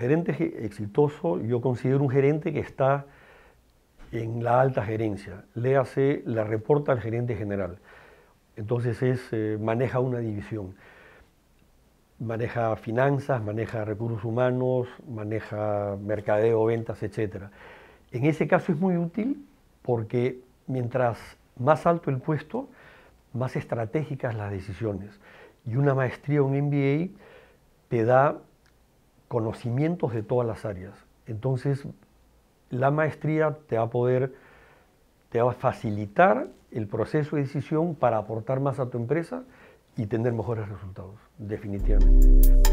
gerente exitoso, yo considero un gerente que está en la alta gerencia, léase, le reporta al gerente general. Entonces maneja una división, maneja finanzas, maneja recursos humanos, maneja mercadeo, ventas, etc. En ese caso es muy útil porque mientras más alto el puesto, más estratégicas las decisiones. Y una maestría, un MBA, te da conocimientos de todas las áreas. Entonces, la maestría te va a facilitar el proceso de decisión para aportar más a tu empresa y tener mejores resultados, definitivamente.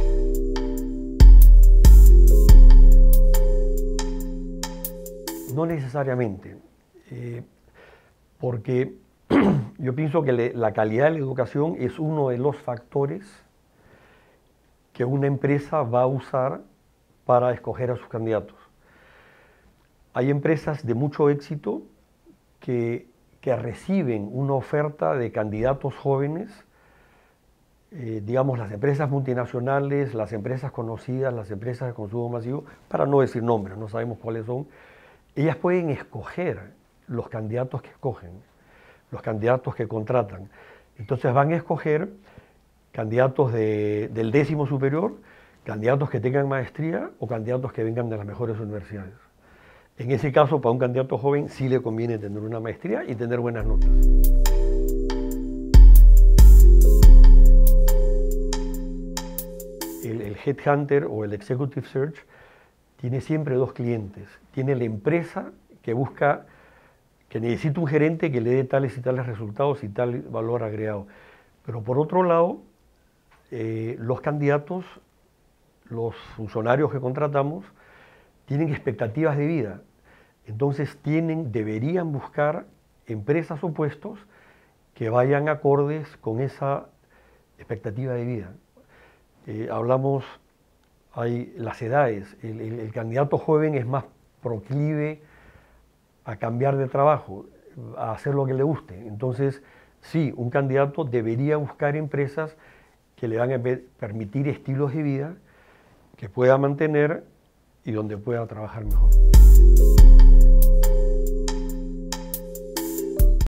No necesariamente, porque yo pienso que la calidad de la educación es uno de los factores que una empresa va a usar para escoger a sus candidatos. Hay empresas de mucho éxito que reciben una oferta de candidatos jóvenes, digamos las empresas multinacionales, las empresas conocidas, las empresas de consumo masivo, para no decir nombres, no sabemos cuáles son, ellas pueden escoger los candidatos que escogen, los candidatos que contratan. Entonces van a escoger candidatos del 10º superior, candidatos que tengan maestría o candidatos que vengan de las mejores universidades. En ese caso, para un candidato joven sí le conviene tener una maestría y tener buenas notas. El headhunter o el executive search tiene siempre dos clientes. Tiene la empresa que busca, que necesita un gerente que le dé tales y tales resultados y tal valor agregado. Pero por otro lado, los candidatos, los funcionarios que contratamos, tienen expectativas de vida. Entonces deberían buscar empresas o puestos que vayan acordes con esa expectativa de vida. Hay las edades, el candidato joven es más proclive a cambiar de trabajo, a hacer lo que le guste. Entonces, sí, un candidato debería buscar empresas que le van a permitir estilos de vida que pueda mantener y donde pueda trabajar mejor.